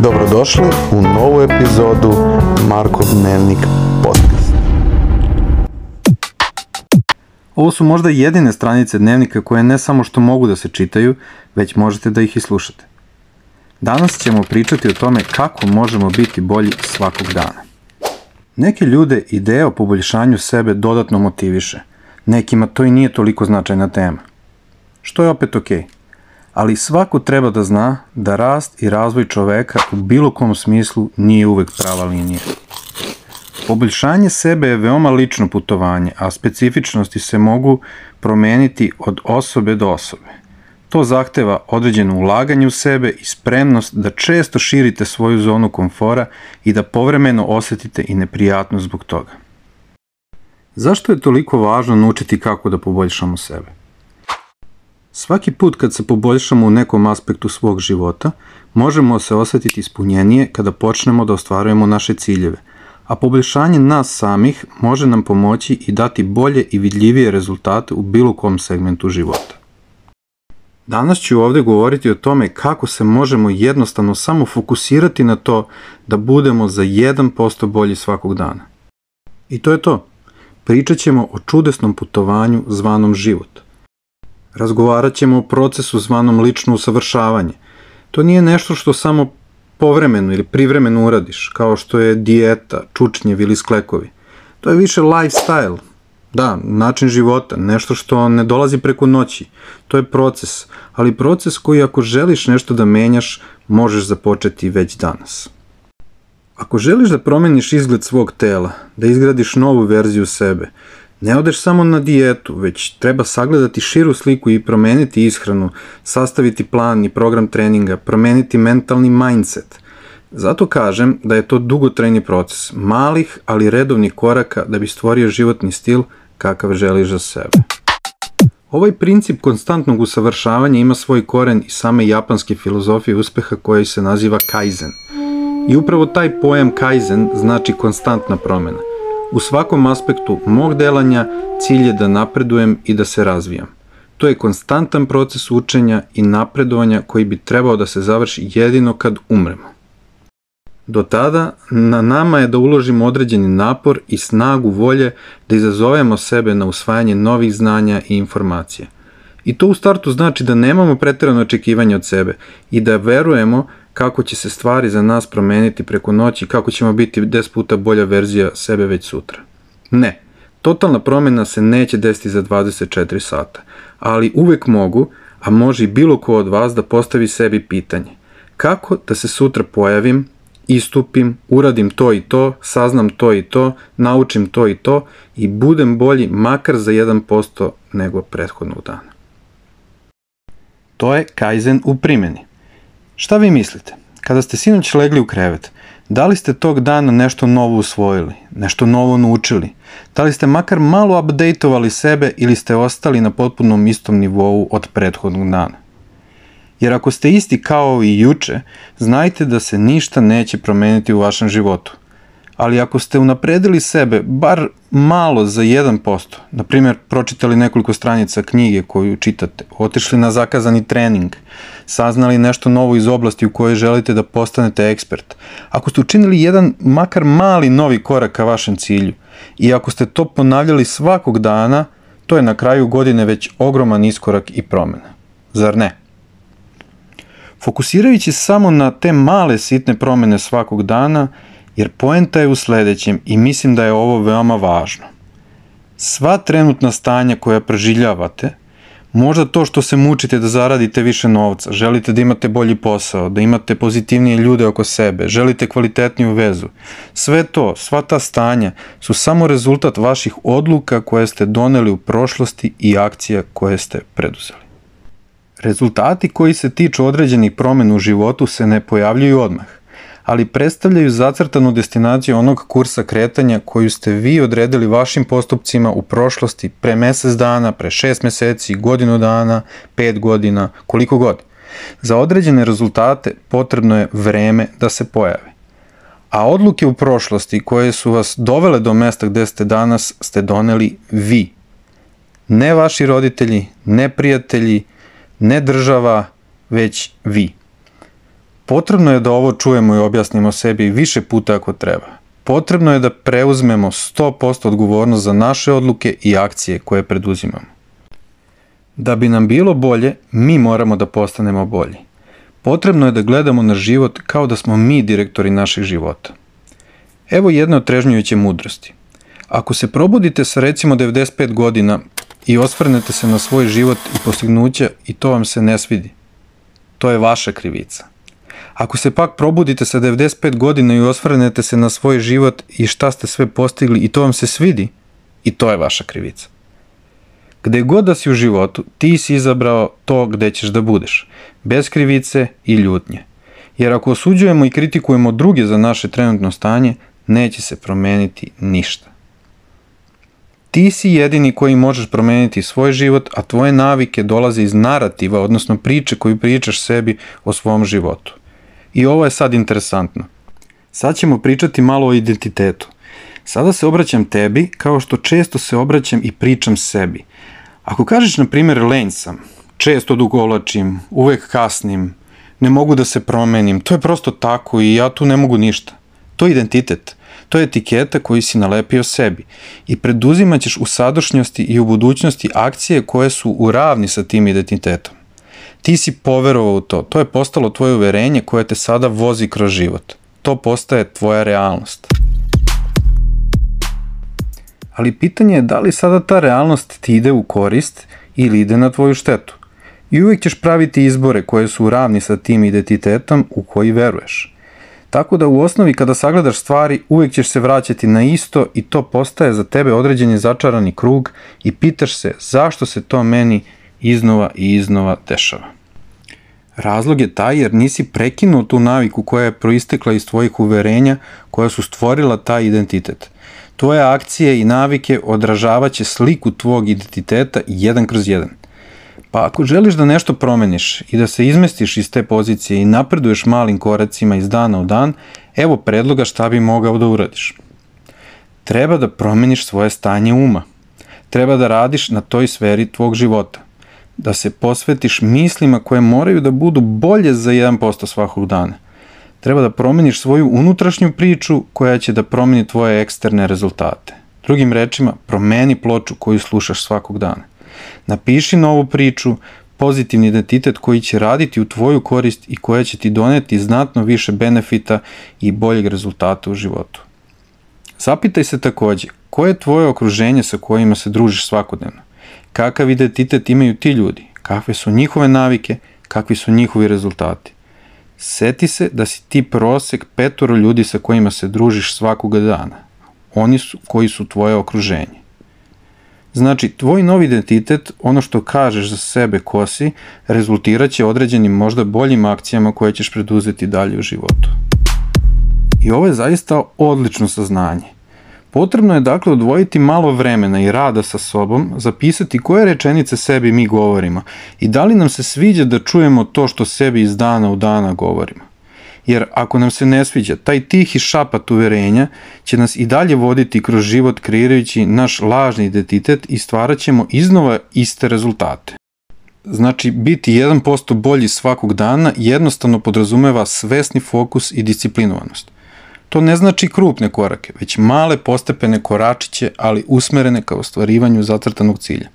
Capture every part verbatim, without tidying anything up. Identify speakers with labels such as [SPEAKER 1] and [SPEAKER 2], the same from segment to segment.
[SPEAKER 1] Dobrodošli u novu epizodu Markov dnevnik podcast. Ovo su možda jedine stranice dnevnika koje ne samo što mogu da se čitaju, već možete da ih i slušate. Danas ćemo pričati o tome kako možemo biti bolji svakog dana. Neke ljude ideja o poboljšanju sebe dodatno motiviše, nekima to i nije toliko značajna tema. Što je opet okej. Ali svako treba da zna da rast i razvoj čoveka u bilo kom smislu nije uvek prava linija. Poboljšanje sebe je veoma lično putovanje, a specifičnosti se mogu promeniti od osobe do osobe. To zahteva određeno ulaganje u sebe i spremnost da često širite svoju zonu komfora i da povremeno osetite i neprijatnost zbog toga. Zašto je toliko važno naučiti kako da poboljšamo sebe? Svaki put kad se poboljšamo u nekom aspektu svog života, možemo se osetiti ispunjenije kada počnemo da ostvarujemo naše ciljeve, a poboljšanje nas samih može nam pomoći i dati bolje i vidljivije rezultate u bilo kom segmentu života. Danas ću ovdje govoriti o tome kako se možemo jednostavno samo fokusirati na to da budemo za jedan posto bolji svakog dana. I to je to. Pričat ćemo o čudesnom putovanju zvanom život. Razgovarat ćemo o procesu zvanom lično usavršavanje. To nije nešto što samo povremeno ili privremeno uradiš, kao što je dijeta, čučnjev ili sklekovi. To je više lifestyle, da, način života, nešto što ne dolazi preko noći. To je proces, ali proces koji ako želiš nešto da menjaš, možeš započeti već danas. Ako želiš da promeniš izgled svog tela, da izgradiš novu verziju sebe, ne odeš samo na dijetu, već treba sagledati širu sliku i promeniti ishranu, sastaviti plan i program treninga, promeniti mentalni mindset. Zato kažem da je to dugotrajni proces, malih ali redovnih koraka da bi stvorio životni stil kakav želiš za sebe. Ovaj princip konstantnog usavršavanja ima svoj koren iz same japanske filozofije uspeha koja se naziva kaizen. I upravo taj pojam kaizen znači konstantna promjena. U svakom aspektu mog delanja cilj je da napredujem i da se razvijam. To je konstantan proces učenja i napredovanja koji bi trebao da se završi jedino kad umremo. Do tada, na nama je da uložimo određeni napor i snagu volje da izazovemo sebe na usvajanje novih znanja i informacija. I to u startu znači da nemamo pretjerano očekivanje od sebe i da verujemo kako će se stvari za nas promeniti preko noći, kako ćemo biti deset puta bolja verzija sebe već sutra. Ne, totalna promjena se neće desiti za dvadeset četiri sata, ali uvek mogu, a može i bilo ko od vas da postavi sebi pitanje. Kako da se sutra pojavim, istupim, uradim to i to, saznam to i to, naučim to i to i budem bolji makar za jedan posto nego prethodnog dana. To je kaizen u primjeni. Šta vi mislite? Kada ste sinoć legli u krevet, da li ste tog dana nešto novo usvojili, nešto novo naučili? Da li ste makar malo updateovali sebe ili ste ostali na potpunom istom nivou od prethodnog dana? Jer ako ste isti kao i juče, znajte da se ništa neće promeniti u vašem životu. Ali ako ste unapredili sebe bar malo za jedan posto, na primjer pročitali nekoliko stranica knjige koju čitate, otišli na zakazani trening, saznali nešto novo iz oblasti u kojoj želite da postanete ekspert, ako ste učinili jedan makar mali novi korak ka vašem cilju i ako ste to ponavljali svakog dana, to je na kraju godine već ogroman iskorak i promjena. Zar ne? Fokusirajući samo na te male sitne promjene svakog dana, jer poenta je u sledećem i mislim da je ovo veoma važno. Sva trenutna stanja koja proživljavate, možda to što se mučite da zaradite više novca, želite da imate bolji posao, da imate pozitivnije ljude oko sebe, želite kvalitetniju vezu, sve to, sva ta stanja su samo rezultat vaših odluka koje ste doneli u prošlosti i akcija koje ste preduzeli. Rezultati koji se tiču određenih promjena u životu se ne pojavljuju odmah, ali predstavljaju zacrtanu destinaciju onog kursa kretanja koju ste vi odredili vašim postupcima u prošlosti pre mesec dana, pre šest meseci, godinu dana, pet godina, koliko god. Za određene rezultate potrebno je vreme da se pojave. A odluke u prošlosti koje su vas dovele do mesta gde ste danas ste doneli vi. Ne vaši roditelji, ne prijatelji, ne država, već vi. Potrebno je da ovo čujemo i objasnimo sebi više puta ako treba. Potrebno je da preuzmemo sto posto odgovornost za naše odluke i akcije koje preduzimamo. Da bi nam bilo bolje, mi moramo da postanemo bolji. Potrebno je da gledamo na život kao da smo mi direktori naših života. Evo jedne otrežnjujuće mudrosti. Ako se probudite sa recimo devedeset pet godina i osvrnete se na svoj život i postignuća i to vam se ne svidi, to je vaša krivica. Ako se pak probudite sa devedeset pet godina i osvrnete se na svoj život i šta ste sve postigli i to vam se svidi, i to je vaša krivica. Gde god da si u životu, ti si izabrao to gde ćeš da budeš, bez krivice i ljutnje. Jer ako osuđujemo i kritikujemo druge za naše trenutno stanje, neće se promeniti ništa. Ti si jedini koji možeš promeniti svoj život, a tvoje navike dolaze iz narativa, odnosno priče koju pričaš sebi o svom životu. I ovo je sad interesantno. Sad ćemo pričati malo o identitetu. Sada se obraćam tebi kao što često se obraćam i pričam sebi. Ako kažeš, na primjer, lenj sam, često odugovlačim, uvek kasnim, ne mogu da se promenim, to je prosto tako i ja tu ne mogu ništa. To je identitet. To je etiketa koju si nalepio sebi i preduzimat ćeš u sadašnjosti i u budućnosti akcije koje su u ravni sa tim identitetom. Ti si poverovao u to, to je postalo tvoje uverenje koje te sada vozi kroz život. To postaje tvoja realnost. Ali pitanje je da li sada ta realnost ti ide u korist ili ide na tvoju štetu. I uvijek ćeš praviti izbore koje su u ravni sa tim identitetom u koji veruješ. Tako da u osnovi kada sagledaš stvari uvijek ćeš se vraćati na isto i to postaje za tebe određeni začarani krug i pitaš se zašto se to meni iznova i iznova dešava. Razlog je taj jer nisi prekinuo tu naviku koja je proistekla iz tvojih uverenja koja su stvorila taj identitet. Tvoje akcije i navike odražavaće sliku tvog identiteta jedan kroz jedan. Pa ako želiš da nešto promeniš i da se izmestiš iz te pozicije i napreduješ malim koracima iz dana u dan, evo predloga šta bi mogao da uradiš. Treba da promeniš svoje stanje uma. Treba da radiš na toj sferi tvog života. Da se posvetiš mislima koje moraju da budu bolje za jedan posto svakog dana. Treba da promeniš svoju unutrašnju priču koja će da promeni tvoje eksterne rezultate. Drugim rečima, promeni ploču koju slušaš svakog dana. Napiši novu priču, pozitivni identitet koji će raditi u tvoju korist i koja će ti doneti znatno više benefita i boljeg rezultata u životu. Zapitaj se takođe, koje je tvoje okruženje sa kojima se družiš svakodnevno? Kakav identitet imaju ti ljudi? Kakve su njihove navike? Kakvi su njihovi rezultati? Seti se da si ti prosek petoro ljudi sa kojima se družiš svakoga dana. Oni su koji su tvoje okruženje. Znači, tvoj novi identitet, ono što kažeš za sebe ko si, rezultirat će određenim možda boljim akcijama koje ćeš preduzeti dalje u životu. I ovo je zaista odlično saznanje. Potrebno je dakle odvojiti malo vremena i rada sa sobom, zapisati koje rečenice sebi mi govorimo i da li nam se sviđa da čujemo to što sebi iz dana u dana govorimo. Jer ako nam se ne sviđa, taj tihi šapat uverenja će nas i dalje voditi kroz život kreirajući naš lažni identitet i stvarat ćemo iznova iste rezultate. Znači, biti jedan posto bolji svakog dana jednostavno podrazumeva svesni fokus i disciplinovanost. To ne znači krupne korake, već male postepene koračiće, ali usmerene ka ostvarivanju zacrtanog cilja.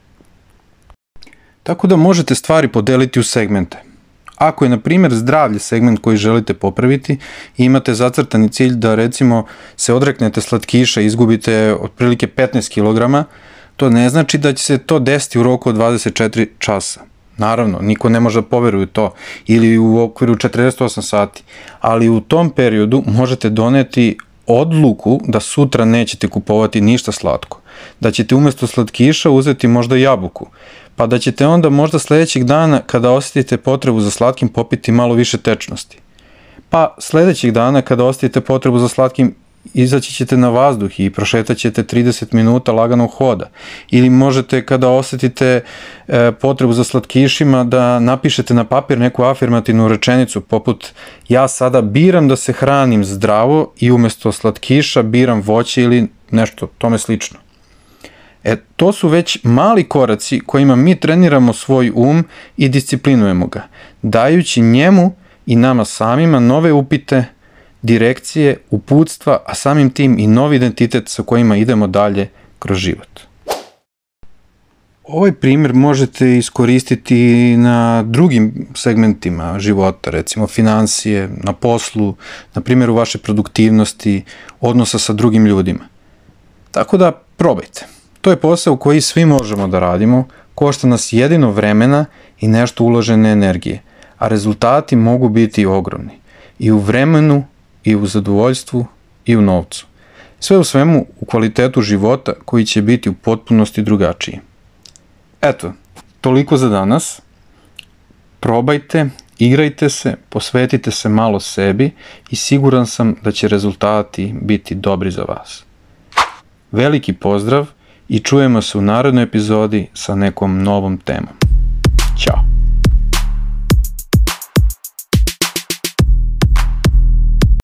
[SPEAKER 1] Tako da možete stvari podeliti u segmente. Ako je, na primjer, zdravlje segment koji želite popraviti i imate zacrtani cilj da, recimo, se odreknete slatkiša i izgubite otprilike petnaest kilograma, to ne znači da će se to desiti u roku od dvadeset četiri časa. Naravno, niko ne može da poveruje u to, ili u okviru četrdeset osam sati, ali u tom periodu možete doneti odluku da sutra nećete kupovati ništa slatko, da ćete umesto slatkiša uzeti možda jabuku, pa da ćete onda možda sledećeg dana kada osetite potrebu za slatkim popiti malo više tečnosti. Pa sledećeg dana kada osetite potrebu za slatkim izaći ćete na vazduh i prošetat ćete trideset minuta laganog hoda. Ili možete kada osetite e, potrebu za slatkišima da napišete na papir neku afirmativnu rečenicu poput ja sada biram da se hranim zdravo i umesto slatkiša biram voće ili nešto tome slično. E, to su već mali koraci kojima mi treniramo svoj um i disciplinujemo ga, dajući njemu i nama samima nove upite, direkcije, uputstva, a samim tim i novi identitet sa kojima idemo dalje kroz život. Ovaj primjer možete iskoristiti na drugim segmentima života, recimo finansije, na poslu, na primjeru vaše produktivnosti, odnosa sa drugim ljudima. Tako da probajte. To je posao koji svi možemo da radimo, košta nas jedino vremena i nešto uložene energije, a rezultati mogu biti ogromni. I u vremenu, i u zadovoljstvu, i u novcu. Sve u svemu u kvalitetu života koji će biti u potpunosti drugačiji. Eto, toliko za danas. Probajte, igrajte se, posvetite se malo sebi i siguran sam da će rezultati biti dobri za vas. Veliki pozdrav i čujemo se u narednoj epizodi sa nekom novom temom.